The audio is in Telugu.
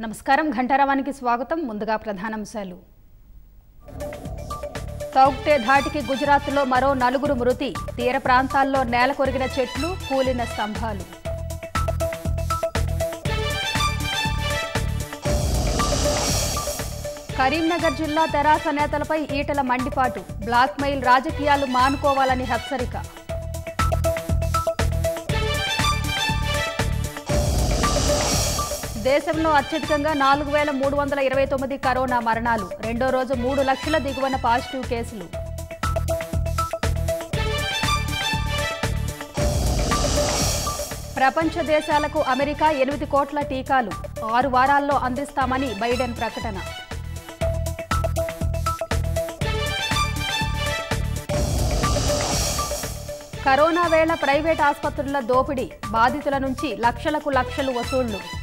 నమస్కారం ఘంటారావానికి స్వాగతం. ముందుగా ప్రధానాంశాలు. తౌక్టే ధాటికి గుజరాత్లో మరో 4 మృతి. తీర ప్రాంతాల్లో నేలకొరిగిన చెట్లు, కూలిన స్తంభాలు. కరీంనగర్ జిల్లా తెరాస నేతలపై ఈటెల మండిపాటు. బ్లాక్మెయిల్ రాజకీయాలు మానుకోవాలని హెచ్చరిక. దేశంలో అత్యధికంగా 4329 కరోనా మరణాలు. రెండో రోజు 3 లక్షల దిగువన పాజిటివ్ కేసులు. ప్రపంచ దేశాలకు అమెరికా 8 కోట్ల టీకాలు 6 వారాల్లో అందిస్తామని బైడెన్ ప్రకటన. కరోనా వేళ ప్రైవేట్ ఆసుపత్రుల దోపిడీ. బాధితుల నుంచి లక్షలకు లక్షలు వసూళ్లు.